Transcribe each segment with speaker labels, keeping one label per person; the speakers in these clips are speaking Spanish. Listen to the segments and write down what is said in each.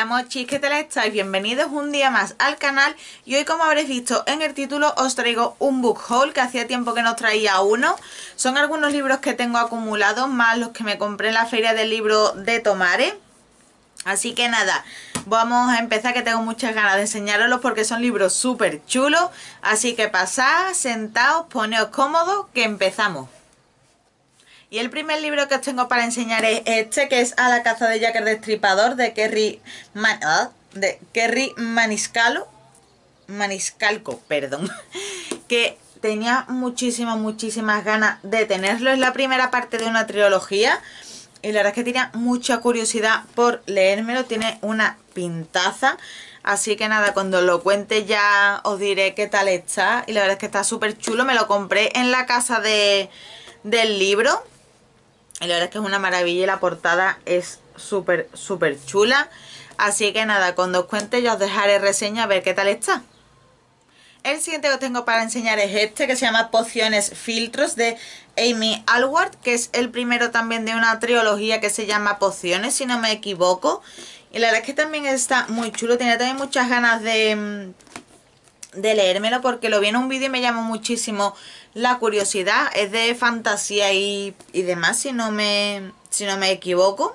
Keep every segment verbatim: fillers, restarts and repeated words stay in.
Speaker 1: Hola mochis, ¿qué tal estáis? Bienvenidos un día más al canal y hoy, como habréis visto en el título, os traigo un book haul que hacía tiempo que no os traía uno. Son algunos libros que tengo acumulados más los que me compré en la feria del libro de Tomare. Así que nada, vamos a empezar, que tengo muchas ganas de enseñaroslos porque son libros súper chulos. Así que pasad, sentaos, poneos cómodos, que empezamos. Y el primer libro que os tengo para enseñar es este, que es A la caza de Jack el Destripador, de Kerry, Man ah, de Kerry Maniscalo, Maniscalco, perdón, que tenía muchísimas, muchísimas ganas de tenerlo. Es la primera parte de una trilogía y la verdad es que tenía mucha curiosidad por leérmelo. Tiene una pintaza, así que nada, cuando lo cuente ya os diré qué tal está. Y la verdad es que está súper chulo. Me lo compré en la casa de, del libro y la verdad es que es una maravilla y la portada es súper, súper chula. Así que nada, cuando os cuente ya os dejaré reseña a ver qué tal está. El siguiente que os tengo para enseñar es este, que se llama Pociones Filtros, de Amy Allward, que es el primero también de una trilogía que se llama Pociones, si no me equivoco. Y la verdad es que también está muy chulo. Tenía también muchas ganas de, de leérmelo porque lo vi en un vídeo y me llamó muchísimo la curiosidad. Es de fantasía y, y demás, si no me, si no me equivoco.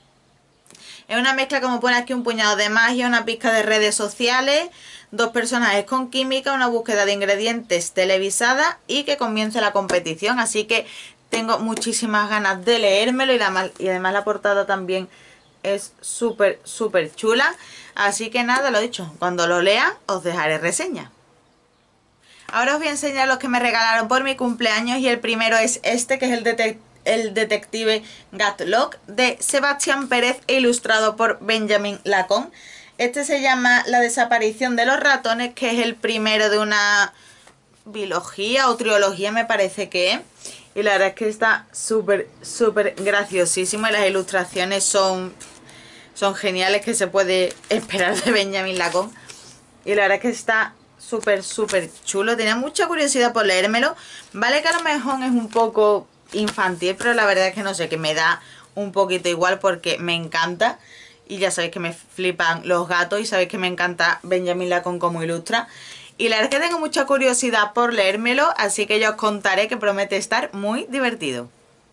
Speaker 1: Es una mezcla, como pone aquí, un puñado de magia, una pizca de redes sociales, dos personajes con química, una búsqueda de ingredientes televisada y que comience la competición. Así que tengo muchísimas ganas de leérmelo y, la, y además la portada también es súper, súper chula. Así que nada, lo dicho, cuando lo lea os dejaré reseña. Ahora os voy a enseñar los que me regalaron por mi cumpleaños y el primero es este, que es el detective. El detective Gatlock, de Sebastián Pérez e ilustrado por Benjamin Lacon. Este se llama La desaparición de los ratones, que es el primero de una biología o trilogía, me parece que es. Y la verdad es que está súper, súper graciosísimo y las ilustraciones son, son geniales, que se puede esperar de Benjamin Lacon. Y la verdad es que está súper, súper chulo. Tenía mucha curiosidad por leérmelo. Vale que a lo mejor es un poco infantil, pero la verdad es que no sé, que me da un poquito igual porque me encanta. Y ya sabéis que me flipan los gatos y sabéis que me encanta Benjamin Lacon como ilustra. Y la verdad es que tengo mucha curiosidad por leérmelo, así que ya os contaré, que promete estar muy divertido.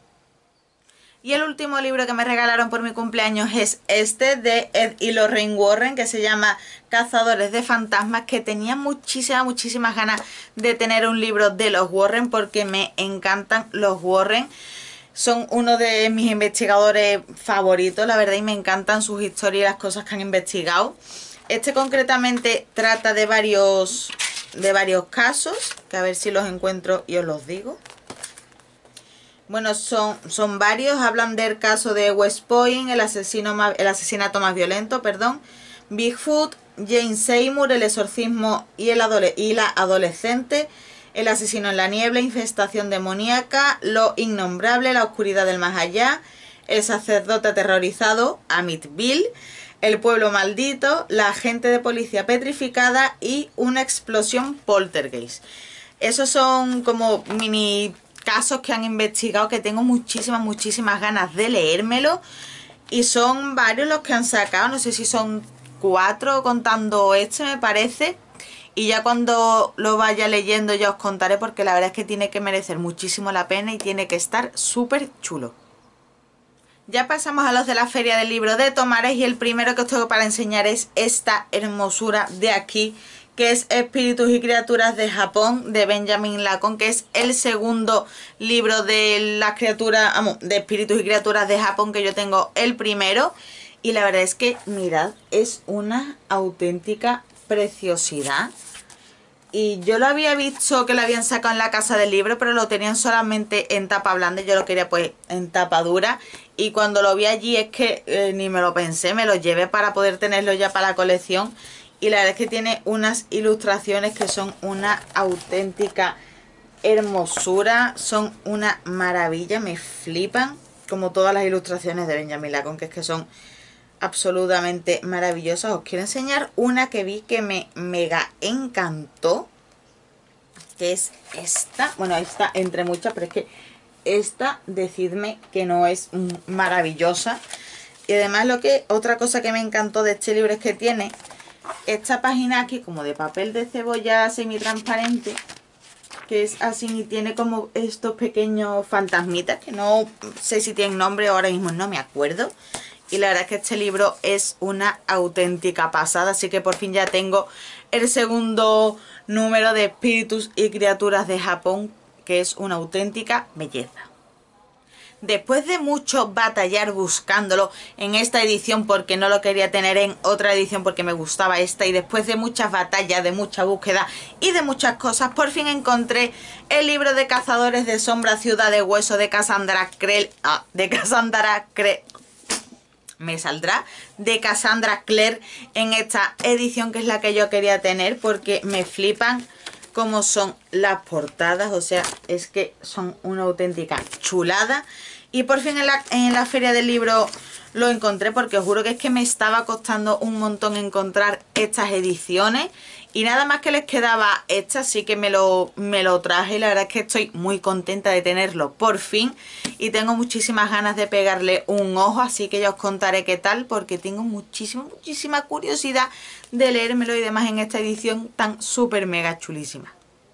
Speaker 1: Y el último libro que me regalaron por mi cumpleaños es este, de Ed y Lorraine Warren, que se llama Cazadores de Fantasmas, que tenía muchísimas, muchísimas ganas de tener un libro de los Warren porque me encantan los Warren. Son uno de mis investigadores favoritos, la verdad, y me encantan sus historias y las cosas que han investigado. Este concretamente trata de varios, de varios casos, que a ver si los encuentro y os los digo. Bueno, son, son varios. Hablan del caso de West Point, el, asesino más, el asesinato más violento, perdón, Bigfoot, Jane Seymour, el exorcismo y, el adole y la adolescente, el asesino en la niebla, infestación demoníaca, lo innombrable, la oscuridad del más allá, el sacerdote aterrorizado, Amityville, el pueblo maldito, la agente de policía petrificada y una explosión poltergeist. Esos son como mini casos que han investigado, que tengo muchísimas, muchísimas ganas de leérmelo. Y son varios los que han sacado, no sé si son cuatro contando este, me parece. Y ya cuando lo vaya leyendo ya os contaré, porque la verdad es que tiene que merecer muchísimo la pena y tiene que estar súper chulo. Ya pasamos a los de la feria del libro de Tomares y el primero que os tengo para enseñar es esta hermosura de aquí, que es Espíritus y Criaturas de Japón, de Benjamin Lacon, que es el segundo libro de las criaturas, vamos, de Espíritus y Criaturas de Japón, que yo tengo el primero. Y la verdad es que, mirad, es una auténtica preciosidad. Y yo lo había visto que lo habían sacado en la casa del libro, pero lo tenían solamente en tapa blanda. Yo lo quería pues en tapa dura. Y cuando lo vi allí es que eh, ni me lo pensé, me lo llevé para poder tenerlo ya para la colección. Y la verdad es que tiene unas ilustraciones que son una auténtica hermosura. Son una maravilla, me flipan. Como todas las ilustraciones de Benjamin Lacon, que es que son absolutamente maravillosas. Os quiero enseñar una que vi que me mega encantó, que es esta. Bueno, esta entre muchas, pero es que esta, decidme que no es maravillosa. Y además lo que otra cosa que me encantó de este libro es que tiene esta página aquí como de papel de cebolla semi-transparente, que es así y tiene como estos pequeños fantasmitas que no sé si tienen nombre, ahora mismo no me acuerdo. Y la verdad es que este libro es una auténtica pasada, así que por fin ya tengo el segundo número de Espíritus y Criaturas de Japón, que es una auténtica belleza. Después de mucho batallar buscándolo en esta edición porque no lo quería tener en otra edición porque me gustaba esta, y después de muchas batallas, de mucha búsqueda y de muchas cosas, por fin encontré el libro de Cazadores de Sombra, Ciudad de Hueso de Cassandra Clare, ah, de Cassandra Clare, me saldrá, de Cassandra Clare, en esta edición que es la que yo quería tener porque me flipan cómo son las portadas, o sea, es que son una auténtica chulada. Y por fin en la, en la feria del libro lo encontré, porque os juro que es que me estaba costando un montón encontrar estas ediciones. Y nada más que les quedaba esta, así que me lo, me lo traje. Y la verdad es que estoy muy contenta de tenerlo por fin. Y tengo muchísimas ganas de pegarle un ojo, así que ya os contaré qué tal, porque tengo muchísima, muchísima curiosidad de leérmelo y demás en esta edición tan súper mega chulísima.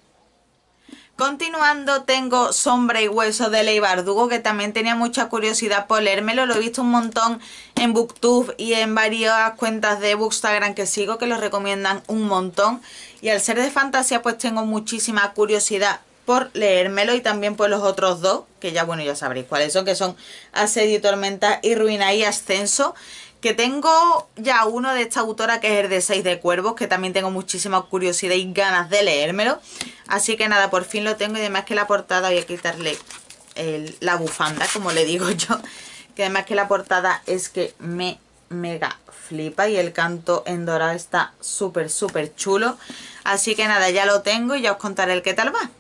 Speaker 1: Continuando, tengo Sombra y Hueso de Leigh Bardugo, que también tenía mucha curiosidad por leérmelo. Lo he visto un montón en Booktube y en varias cuentas de Bookstagram que sigo, que lo recomiendan un montón. Y al ser de fantasía, pues tengo muchísima curiosidad por leérmelo, y también por los otros dos, que ya, bueno, ya sabréis cuáles son, que son Asedio y Tormenta y Ruina y Ascenso. Que tengo ya uno de esta autora, que es el de Seis de Cuervos, que también tengo muchísima curiosidad y ganas de leérmelo. Así que nada, por fin lo tengo. Y además que la portada, voy a quitarle el, la bufanda, como le digo yo, que además que la portada es que me mega flipa, y el canto en dorado está súper súper chulo. Así que nada, ya lo tengo y ya os contaré el qué tal va.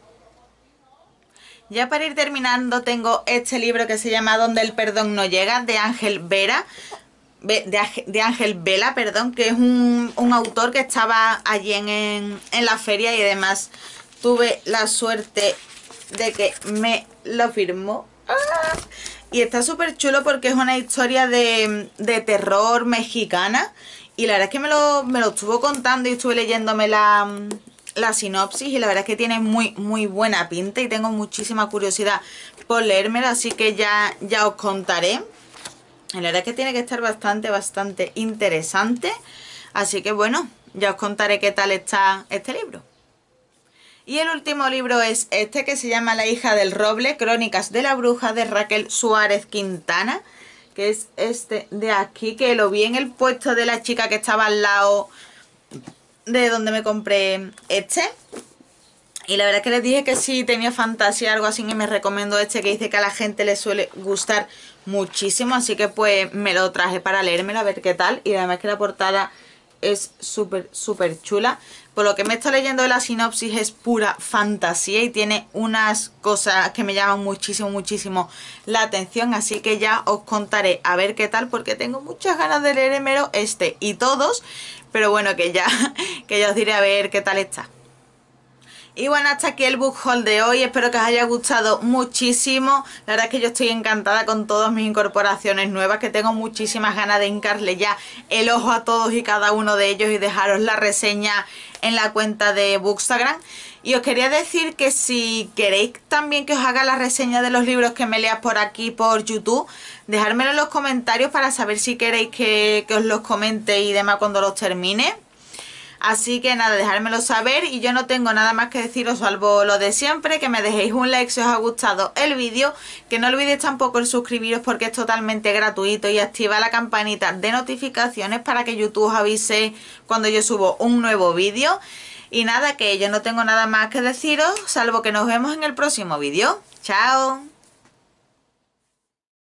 Speaker 1: Ya para ir terminando, tengo este libro que se llama Donde el perdón no llega, de Ángel Vera. De, de Ángel Vela, perdón, que es un, un autor que estaba allí en, en, en la feria, y además tuve la suerte de que me lo firmó. ¡Ah! Y está súper chulo porque es una historia de, de terror mexicana, y la verdad es que me lo, me lo estuvo contando y estuve leyéndome la, la sinopsis, y la verdad es que tiene muy muy buena pinta y tengo muchísima curiosidad por leérmelo, así que ya, ya os contaré. La verdad es que tiene que estar bastante, bastante interesante. Así que bueno, ya os contaré qué tal está este libro. Y el último libro es este, que se llama La hija del roble, Crónicas de la bruja, de Raquel Suárez Quintana. Que es este de aquí, que lo vi en el puesto de la chica que estaba al lado de donde me compré este. Y la verdad es que les dije que si tenía fantasía algo así, y me recomendó este, que dice que a la gente le suele gustar muchísimo. Así que pues me lo traje para leérmelo, a ver qué tal. Y además que la portada es súper súper chula. Por lo que me estoy leyendo de la sinopsis, es pura fantasía y tiene unas cosas que me llaman muchísimo muchísimo la atención. Así que ya os contaré a ver qué tal, porque tengo muchas ganas de leérmelo este y todos. Pero bueno, que ya, que ya os diré a ver qué tal está. Y bueno, hasta aquí el book haul de hoy. Espero que os haya gustado muchísimo. La verdad es que yo estoy encantada con todas mis incorporaciones nuevas, que tengo muchísimas ganas de hincarle ya el ojo a todos y cada uno de ellos y dejaros la reseña en la cuenta de Bookstagram. Y os quería decir que si queréis también que os haga la reseña de los libros que me leas por aquí, por YouTube, dejármelo en los comentarios para saber si queréis que, que os los comente y demás cuando los termine. Así que nada, dejármelo saber, y yo no tengo nada más que deciros salvo lo de siempre, que me dejéis un like si os ha gustado el vídeo, que no olvidéis tampoco el suscribiros porque es totalmente gratuito, y activar la campanita de notificaciones para que YouTube os avise cuando yo subo un nuevo vídeo. Y nada, que yo no tengo nada más que deciros, salvo que nos vemos en el próximo vídeo. ¡Chao!